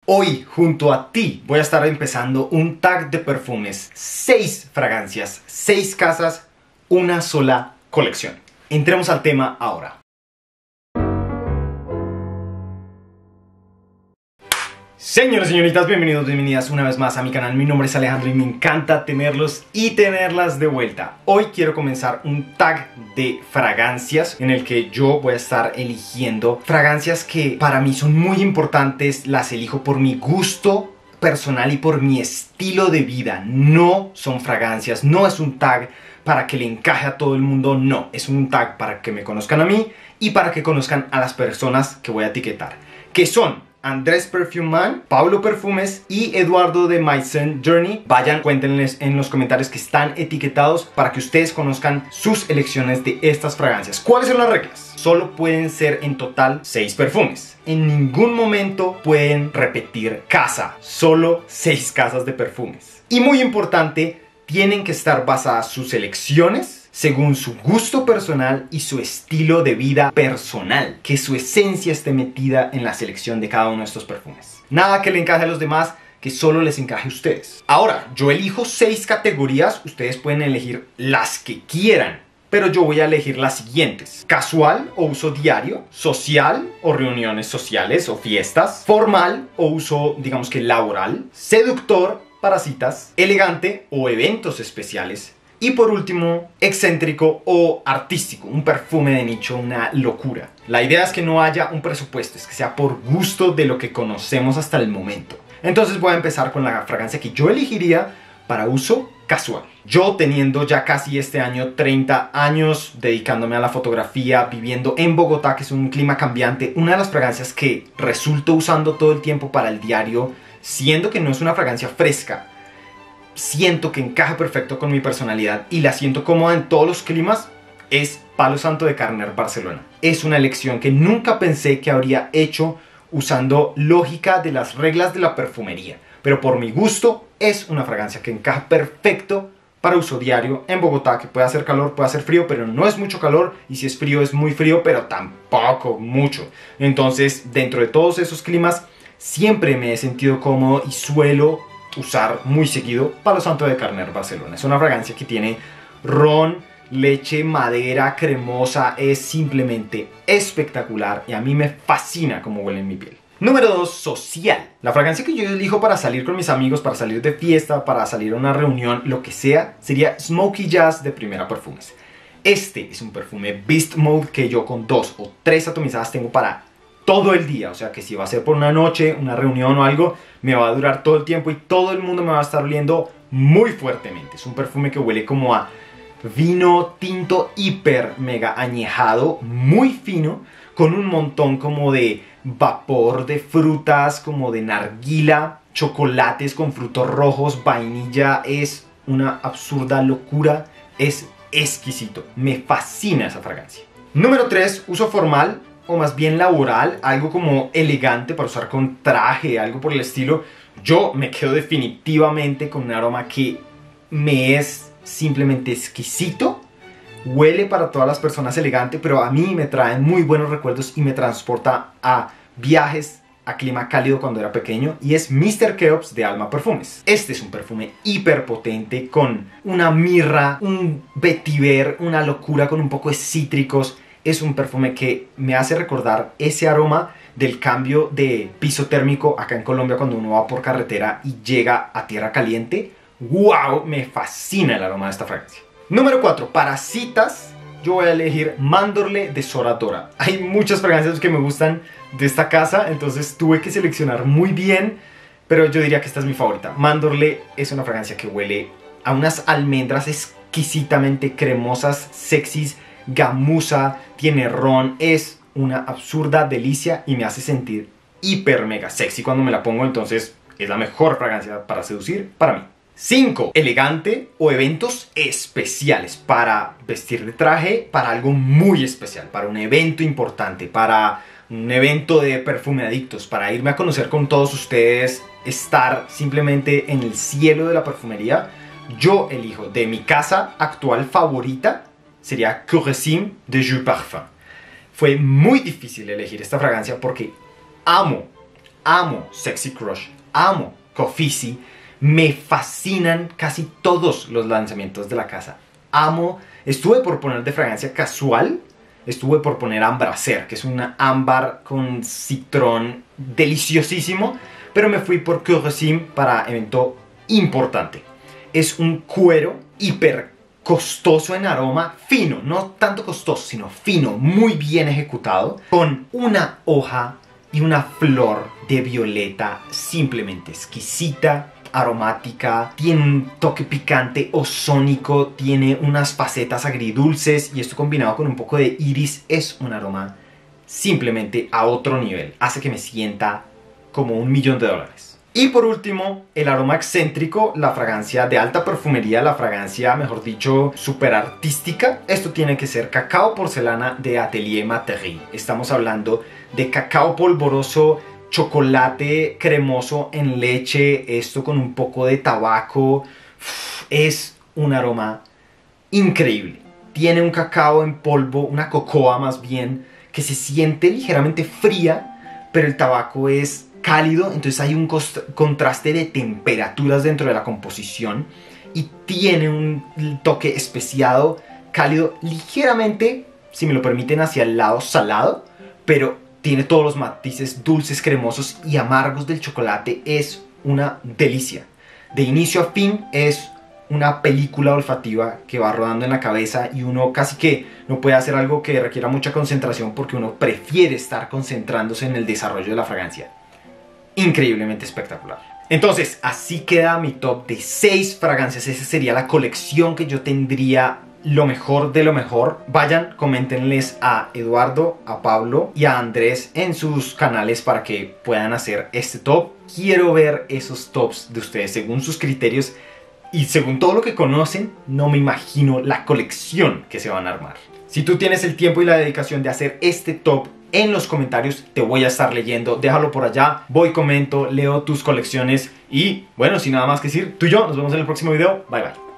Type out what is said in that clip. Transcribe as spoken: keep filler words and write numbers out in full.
Hoy, junto a ti, voy a estar empezando un tag de perfumes. Seis fragancias, seis casas, una sola colección. Entremos al tema ahora. Señores y señoritas, bienvenidos, bienvenidas una vez más a mi canal. Mi nombre es Alejandro y me encanta tenerlos y tenerlas de vuelta. Hoy quiero comenzar un tag de fragancias en el que yo voy a estar eligiendo fragancias que para mí son muy importantes. Las elijo por mi gusto personal y por mi estilo de vida. No son fragancias, no es un tag para que le encaje a todo el mundo, no. Es un tag para que me conozcan a mí y para que conozcan a las personas que voy a etiquetar, que son Andrés Perfume Man, Pablo Perfumes y Eduardo de My Scent Journey. Vayan, cuéntenles en los comentarios que están etiquetados para que ustedes conozcan sus elecciones de estas fragancias. ¿Cuáles son las reglas? Solo pueden ser en total seis perfumes. En ningún momento pueden repetir casa. Solo seis casas de perfumes. Y muy importante, tienen que estar basadas sus elecciones según su gusto personal y su estilo de vida personal, que su esencia esté metida en la selección de cada uno de estos perfumes. Nada que le encaje a los demás, que solo les encaje a ustedes. Ahora, yo elijo seis categorías, ustedes pueden elegir las que quieran, pero yo voy a elegir las siguientes: casual o uso diario, social o reuniones sociales o fiestas, formal o uso, digamos que laboral, seductor para citas, elegante o eventos especiales, y por último, excéntrico o artístico, un perfume de nicho, una locura. La idea es que no haya un presupuesto, es que sea por gusto de lo que conocemos hasta el momento. Entonces voy a empezar con la fragancia que yo elegiría para uso casual. Yo, teniendo ya casi este año treinta años, dedicándome a la fotografía, viviendo en Bogotá, que es un clima cambiante, una de las fragancias que resulto usando todo el tiempo para el diario, siendo que no es una fragancia fresca, siento que encaja perfecto con mi personalidad y la siento cómoda en todos los climas, es Palo Santo de Carner Barcelona. Es una elección que nunca pensé que habría hecho usando lógica de las reglas de la perfumería, pero por mi gusto es una fragancia que encaja perfecto para uso diario en Bogotá, que puede hacer calor, puede hacer frío, pero no es mucho calor, y si es frío es muy frío, pero tampoco mucho. Entonces, dentro de todos esos climas siempre me he sentido cómodo y suelo usar muy seguido Palo Santo de Carner Barcelona. Es una fragancia que tiene ron, leche, madera, cremosa. Es simplemente espectacular y a mí me fascina cómo huele en mi piel. Número dos, social. La fragancia que yo elijo para salir con mis amigos, para salir de fiesta, para salir a una reunión, lo que sea, sería Smoky Jazz de Primera Perfumes. Este es un perfume Beast Mode que yo con dos o tres atomizadas tengo para todo el día, o sea que si va a ser por una noche, una reunión o algo, me va a durar todo el tiempo y todo el mundo me va a estar oliendo muy fuertemente. Es un perfume que huele como a vino tinto hiper mega añejado, muy fino, con un montón como de vapor de frutas, como de narguila, chocolates con frutos rojos, vainilla. Es una absurda locura, es exquisito, me fascina esa fragancia. Número tres, uso formal, o más bien laboral, algo como elegante para usar con traje, algo por el estilo. Yo me quedo definitivamente con un aroma que me es simplemente exquisito. Huele para todas las personas elegante, pero a mí me trae muy buenos recuerdos y me transporta a viajes a clima cálido cuando era pequeño, y es míster Keops de Alma Perfumes. Este es un perfume hiper potente con una mirra, un vetiver, una locura con un poco de cítricos. Es un perfume que me hace recordar ese aroma del cambio de piso térmico acá en Colombia cuando uno va por carretera y llega a tierra caliente. ¡Wow! Me fascina el aroma de esta fragancia. Número cuatro. Para citas, yo voy a elegir Mandorle de Sora Dora. Hay muchas fragancias que me gustan de esta casa, entonces tuve que seleccionar muy bien, pero yo diría que esta es mi favorita. Mandorle es una fragancia que huele a unas almendras exquisitamente cremosas, sexys, gamuza, tiene ron, es una absurda delicia y me hace sentir hiper mega sexy cuando me la pongo, entonces es la mejor fragancia para seducir para mí. cinco. Elegante o eventos especiales, para vestir de traje para algo muy especial, para un evento importante, para un evento de perfume adictos, para irme a conocer con todos ustedes, estar simplemente en el cielo de la perfumería. Yo elijo de mi casa actual favorita, sería Curresim de Jus Parfum. Fue muy difícil elegir esta fragancia porque amo, amo Sexy Crush, amo Cofisi, me fascinan casi todos los lanzamientos de la casa. Amo, estuve por poner de fragancia casual, estuve por poner Ambracer, que es una ámbar con citrón deliciosísimo, pero me fui por Cœur Sim para evento importante. Es un cuero hiper costoso en aroma, fino, no tanto costoso, sino fino, muy bien ejecutado, con una hoja y una flor de violeta simplemente exquisita, aromática, tiene un toque picante ozónico, tiene unas facetas agridulces y esto combinado con un poco de iris es un aroma simplemente a otro nivel, hace que me sienta como un millón de dólares. Y por último, el aroma excéntrico, la fragancia de alta perfumería, la fragancia, mejor dicho, súper artística. Esto tiene que ser Cacao Porcelana de Atelier Materie. Estamos hablando de cacao polvoroso, chocolate cremoso en leche, esto con un poco de tabaco. Es un aroma increíble. Tiene un cacao en polvo, una cocoa más bien, que se siente ligeramente fría, pero el tabaco es cálido, entonces hay un contraste de temperaturas dentro de la composición y tiene un toque especiado, cálido, ligeramente, si me lo permiten, hacia el lado salado, pero tiene todos los matices dulces, cremosos y amargos del chocolate. Es una delicia. De inicio a fin es una película olfativa que va rodando en la cabeza y uno casi que no puede hacer algo que requiera mucha concentración porque uno prefiere estar concentrándose en el desarrollo de la fragancia. Increíblemente espectacular. Entonces, así queda mi top de seis fragancias. Esa sería la colección que yo tendría, lo mejor de lo mejor. Vayan, coméntenles a Eduardo, a Pablo y a Andrés en sus canales para que puedan hacer este top. Quiero ver esos tops de ustedes según sus criterios y según todo lo que conocen. No me imagino la colección que se van a armar. Si tú tienes el tiempo y la dedicación de hacer este top, en los comentarios te voy a estar leyendo. Déjalo por allá, voy, comento, leo tus colecciones y bueno, sin nada más que decir, tú y yo nos vemos en el próximo video. Bye bye.